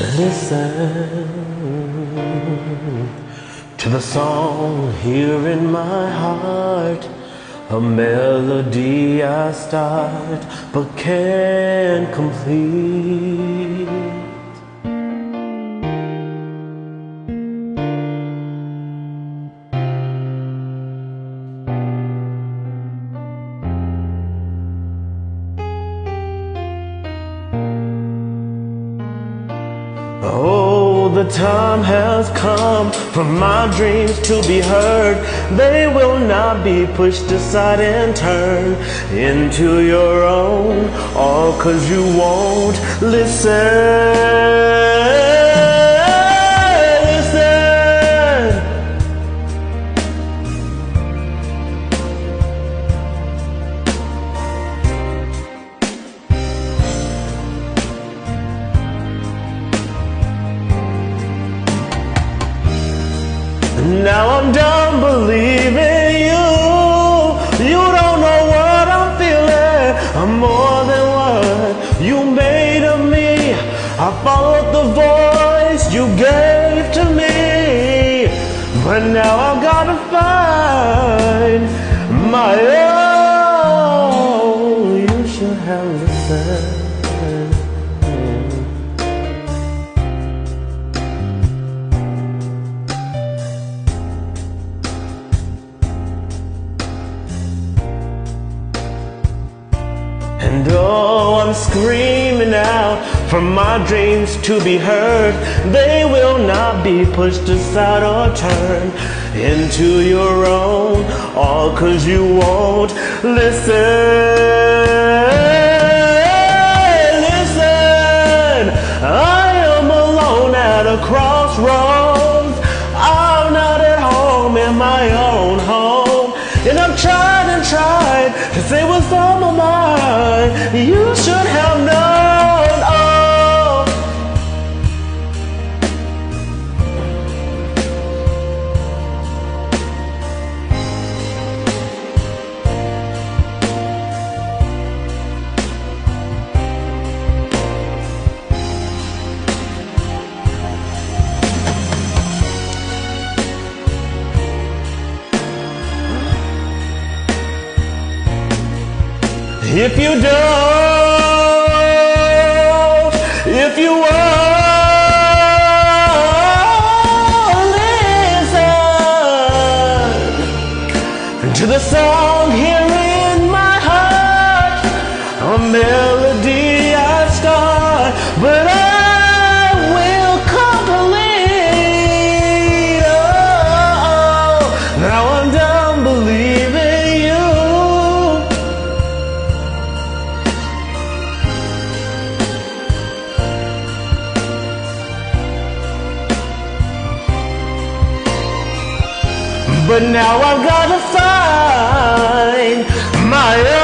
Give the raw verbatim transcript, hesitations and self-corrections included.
Listen to the song here in my heart, a melody I start but can't complete. Oh, the time has come for my dreams to be heard. They will not be pushed aside and turned into your own, all 'cause you won't listen. Now I'm done believing you. You don't know what I'm feeling. I'm more than what you made of me. I followed the voice you gave to me, but now I've gotta find my own. You should have listened. And oh, I'm screaming out for my dreams to be heard. They will not be pushed aside or turned into your own, all 'cause you won't listen. Listen, I am alone at a crossroads. I'm not at home in my own home, and I've tried and tried to say what's on my mind. You should have known. Oh, if you don't, if you won't listen to the song here in my heart, a melody I start, but I will complete. Oh, now I'm done believing you. But now I've got to find my own.